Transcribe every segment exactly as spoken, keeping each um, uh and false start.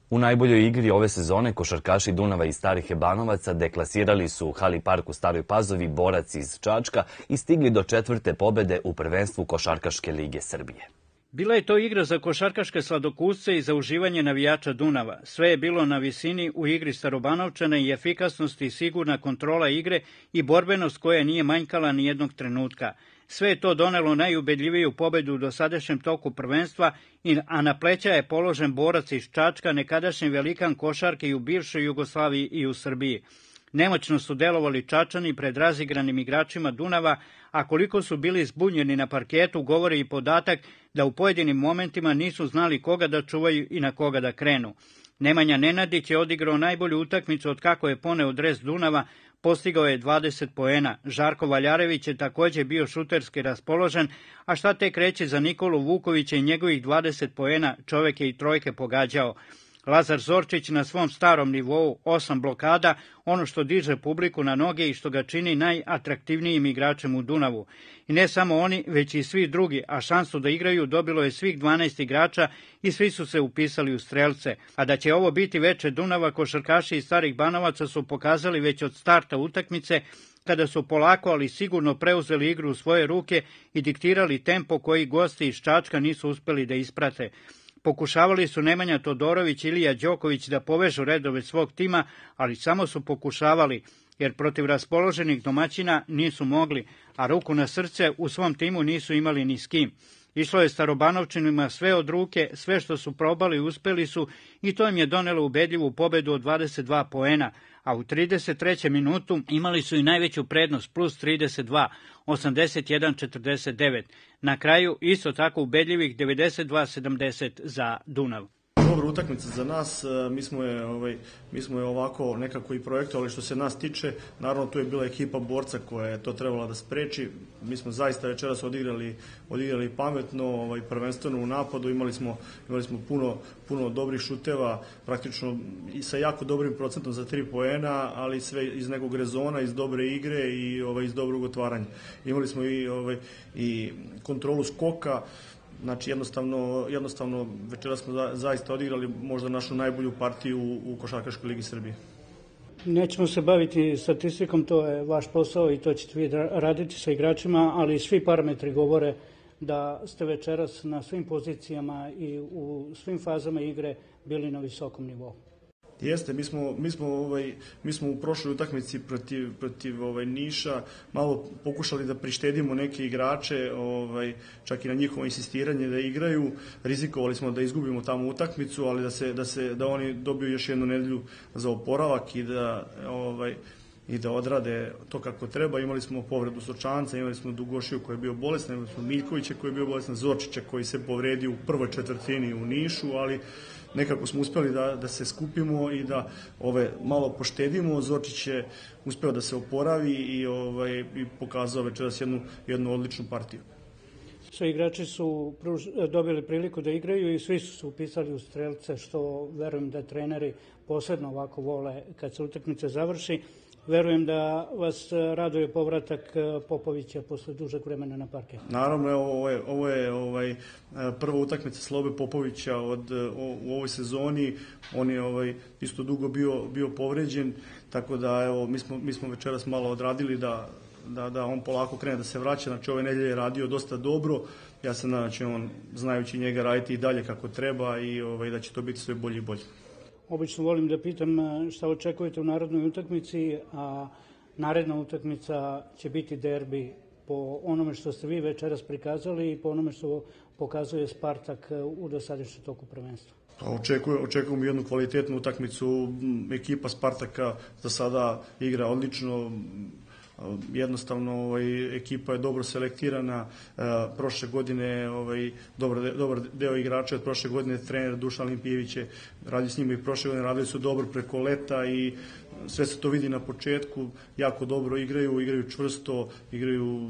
U najboljoj igri ove sezone košarkaši Dunava i Starih Ebanovaca deklasirali su u Hali Park u Staroj Pazovi Borac iz Čačka i stigli do četvrte pobede u prvenstvu Košarkaške lige Srbije. Bila je to igra za košarkaške sladokusce i za uživanje navijača Dunava. Sve je bilo na visini u igri Starobanovčana i efikasnost i sigurna kontrola igre i borbenost koja nije manjkala ni jednog trenutka. Sve je to donelo najubedljiviju pobedu u dosadašnjem toku prvenstva, a na pleća je položen Borac iz Čačka, nekadašnji velikan košarke i u bivšoj Jugoslaviji i u Srbiji. Nemoćno su delovali Čačani pred razigranim igračima Dunava, a koliko su bili zbunjeni na parketu govori i podatak da u pojedinim momentima nisu znali koga da čuvaju i na koga da krenu. Nemanja Nenadić je odigrao najbolju utakmicu od kako je poneo dres Dunava, postigao je dvadeset poena. Žarko Valjarević je takođe bio šuterski raspoložen, a šta tek reći za Nikolu Vukovića i njegovih dvadeset poena, čovek je i trojke pogađao. Lazar Zorčić na svom starom nivou, osam blokada, ono što diže publiku na noge i što ga čini najatraktivnijim igračem u Dunavu. I ne samo oni, već i svi drugi, a šansu da igraju dobilo je svih dvanaest igrača i svi su se upisali u strelce. A da će ovo biti veče Dunava, košarkaši iz Starih Banovaca su pokazali već od starta utakmice, kada su polako, ali sigurno preuzeli igru u svoje ruke i diktirali tempo koji gosti iz Čačka nisu uspeli da isprate. Pokušavali su Nemanja Todorović i Ilija Đoković da povežu redove svog tima, ali samo su pokušavali, jer protiv raspoloženih domaćina nisu mogli, a ruku na srce u svom timu nisu imali ni s kim. Išlo je Starobanovčanima sve od ruke, sve što su probali uspeli su i to im je donelo ubedljivu pobedu od dvadeset dva poena, a u trideset trećem minutu imali su i najveću prednost, plus trideset dva, osamdeset jedan četrdeset devet. Na kraju isto tako ubedljivih devedeset dva sedamdeset za Dunav. Dobra utakmica za nas, mi smo je, ovaj, mi smo je ovako nekako i projektovali što se nas tiče. Naravno, tu je bila ekipa Borca koja je to trebala da spreči. Mi smo zaista večeras odigrali, odigrali pametno, ovaj, prvenstveno u napadu. Imali smo, imali smo puno, puno dobrih šuteva, praktično i sa jako dobrim procentom za tri poena, ali sve iz nekog rezona, iz dobre igre i ovaj, iz dobrog otvaranja. Imali smo i, ovaj, i kontrolu skoka. Znači, jednostavno, jednostavno večera smo za, zaista odigrali možda našu najbolju partiju u, u Košarkaškoj ligi Srbije. Nećemo se baviti statistikom, to je vaš posao i to ćete vi raditi sa igračima, ali svi parametri govore da ste večeras na svim pozicijama i u svim fazama igre bili na visokom nivou. Jeste, mi smo, mi smo, ovaj, mi smo u prošloj utakmici protiv, protiv ovaj, Niša malo pokušali da prištedimo neke igrače, ovaj, čak i na njihovo insistiranje da igraju. Rizikovali smo da izgubimo tamo utakmicu, ali da, se, da, se, da oni dobiju još jednu nedelju za oporavak i da, ovaj, i da odrade to kako treba. Imali smo povredu Sočanca, imali smo Dugošiju koji je bio bolestan, imali smo Miljkovića koji je bio bolestan, Zorčića koji se povredio u prvoj četvrtini u Nišu, ali nekako smo uspeli da, da se skupimo i da ove malo poštedimo. Zorčić je uspeo da se oporavi i, ovaj, i pokazao večeras jednu, jednu odličnu partiju. Svi igrači su pruž, dobili priliku da igraju i svi su se upisali u strelce, što verujem da treneri posebno ovako vole kad se utakmica završi. Verujem da vas raduje povratak Popovića posle dužeg vremena na parket. Naravno, evo, ovo je, ovo je ovaj, prva utakmica Slobe Popovića od, o, u ovoj sezoni. On je ovaj, isto dugo bio, bio povređen, tako da evo, mi, smo, mi smo večeras malo odradili da, da, da on polako krene da se vraća. Znači, ove nedelje je radio dosta dobro. Ja se nadam da će on, znajući njega, raditi i dalje kako treba i ovaj, da će to biti sve bolje i bolje. Obično volim da pitam šta očekujete u narodnoj utakmici, a naredna utakmica će biti derbi po onome što ste vi večeras prikazali i po onome što pokazuje Spartak u dosadašnjem toku prvenstva. Očekujem, očekujem jednu kvalitetnu utakmicu. Ekipa Spartaka za sada igra odlično. Jednostavno ovaj, ekipa je dobro selektirana, e, prošle godine ovaj, dobar, dobar deo igrača od prošle godine trener Dušan Limpijević je radio s njima i prošle godine radili su dobro preko leta i sve se to vidi na početku, jako dobro igraju, igraju čvrsto, igraju,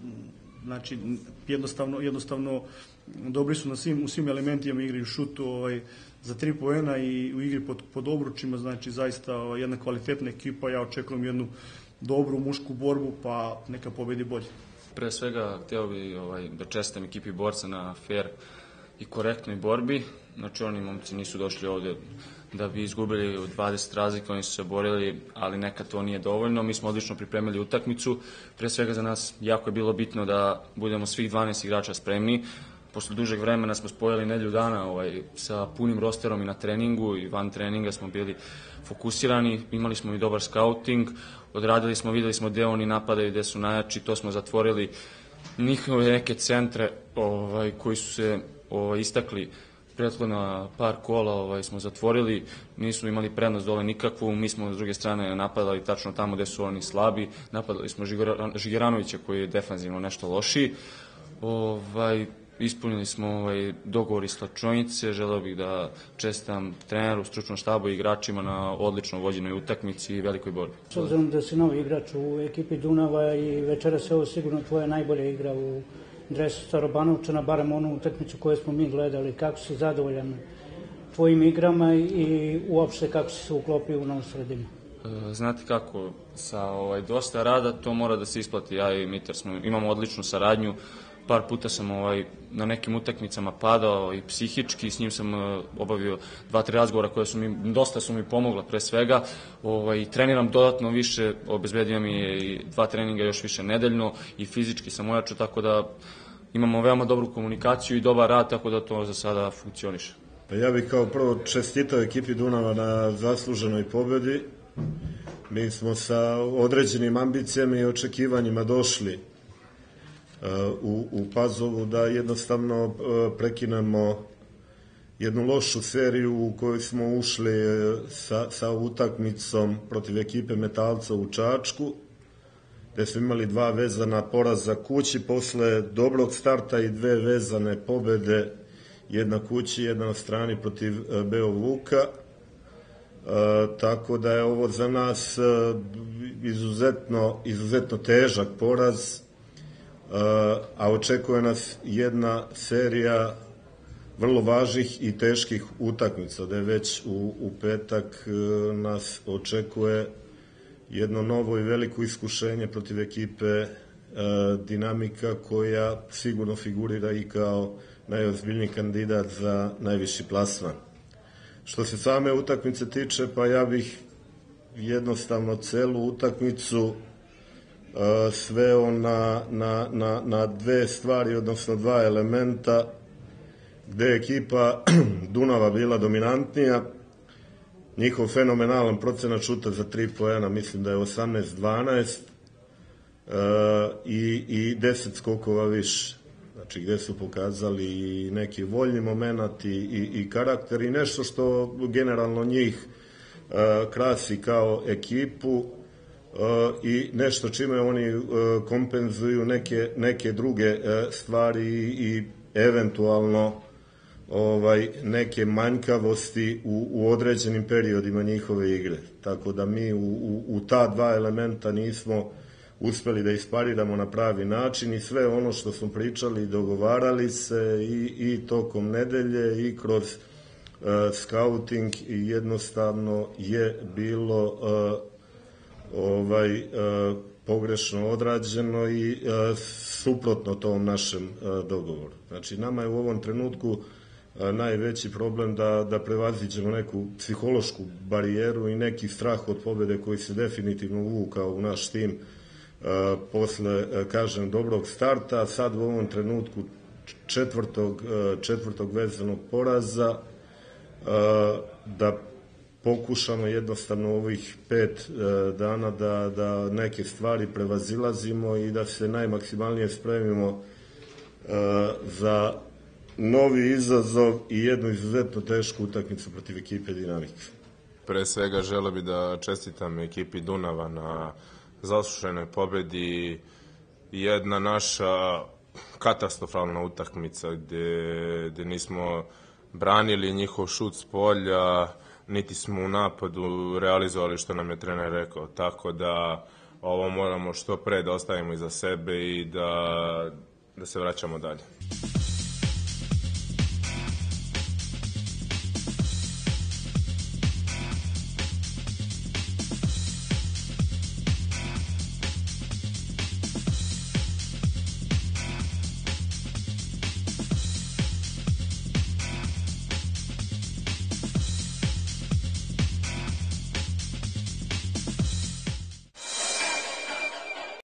znači jednostavno, jednostavno dobri su na svim, u svim elementima, igraju šutu ovaj, za tri poena i u igri pod, pod obručima, znači zaista ovaj, jedna kvalitetna ekipa, ja očekujem jednu dobru mušku borbu, pa neka pobedi bolje. Pre svega, hteo bih ovaj, da čestitam ekipi Borca na fair i korektnoj borbi. znači oni momci nisu došli ovde da bi izgubili u dvadeset razlika, oni su se borili, ali nekad to nije dovoljno. Mi smo odlično pripremili utakmicu, pre svega za nas jako je bilo bitno da budemo svih dvanaest igrača spremni. Posle dužeg vremena smo spojili nedelju dana ovaj, sa punim rosterom i na treningu i van treninga smo bili fokusirani, imali smo i dobar scouting, odradili smo, videli smo gde oni napadaju, gde su najjači, to smo zatvorili njihove neke centre ovaj, koji su se ovaj, istakli prethodna par kola ovaj, smo zatvorili, nismo imali prednost dole nikakvu, mi smo s druge strane napadali tačno tamo gde su oni slabi, napadali smo Žigeranovića koji je defanzivno nešto lošiji, ovaj, ispunili smo ovaj, dogovor iz slačionice, želeo bih da čestitam treneru, stručnom štabu i igračima na odlično vođenoj utakmici i velikoj borbi. S obzirom da si novi igrač u ekipi Dunava i večera se ovo sigurno tvoja najbolja igra u dresu Starobanovčana, barem onu utakmicu koju smo mi gledali, kako si zadovoljan tvojim igrama i uopšte kako si se uklopio u novu sredinu? Znate kako, sa ovaj, dosta rada to mora da se isplati. Ja i Mitar smo, imamo odličnu saradnju. Par puta sam ovaj, na nekim utakmicama padao i psihički, s njim sam uh, obavio dva, tri razgovora koje su mi, dosta su mi pomogla pre svega. Ovaj, treniram dodatno više, obezbedio mi je i dva treninga još više nedeljno i fizički sam ojačao, tako da imamo veoma dobru komunikaciju i dobar rad, tako da to za sada funkcioniše. Pa ja bih kao prvo čestitao ekipi Dunava na zasluženoj pobedi. Mi smo sa određenim ambicijama i očekivanjima došli U, u Pazovu da jednostavno prekinemo jednu lošu seriju u kojoj smo ušli sa, sa utakmicom protiv ekipe Metalca u Čačku, gde smo imali dva vezana poraza kući posle dobrog starta i dve vezane pobede, jedna kući, jedna na strani protiv Beovuka. E, tako da je ovo za nas izuzetno, izuzetno težak poraz, a očekuje nas jedna serija vrlo važnih i teških utakmica, da je već u, u petak nas očekuje jedno novo i veliko iskušenje protiv ekipe e, Dinamika, koja sigurno figurira i kao najozbiljniji kandidat za najviši plasman. Što se same utakmice tiče, pa ja bih jednostavno celu utakmicu sveo na, na, na, na dve stvari, odnosno dva elementa, gde je ekipa Dunava bila dominantnija. Njihov fenomenalan procenat šuta za tri poena, mislim da je osamnaest dvanaest, i, i deset skokova više. Znači, gde su pokazali i neki voljni moment i, i, i karakter i nešto što generalno njih krasi kao ekipu, i nešto čime oni kompenzuju neke, neke druge stvari i eventualno ovaj, neke manjkavosti u, u određenim periodima njihove igre. Tako da mi u, u, u ta dva elementa nismo uspeli da ispariramo na pravi način i sve ono što smo pričali i dogovarali se i, i tokom nedelje i kroz uh, scouting i jednostavno je bilo uh, ovaj, e, pogrešno odrađeno i e, suprotno tom našem e, dogovoru. Znači, nama je u ovom trenutku e, najveći problem da, da prevaziđemo neku psihološku barijeru i neki strah od pobede koji se definitivno uvukao u naš tim e, posle, e, kažem, dobrog starta. Sad u ovom trenutku četvrtog, e, četvrtog vezanog poraza e, da pokušamo jednostavno ovih pet e, dana da, da neke stvari prevazilazimo i da se najmaksimalnije spremimo e, za novi izazov i jednu izuzetno tešku utakmicu protiv ekipe Dinamika. Pre svega želeo bi da čestitam ekipi Dunava na zasluženoj pobedi. Jedna naša katastrofalna utakmica gde, gde nismo branili njihov šut s polja, niti smo u napadu realizovali što nam je trener rekao, tako da ovo moramo što pre da ostavimo iza sebe i da, da se vraćamo dalje.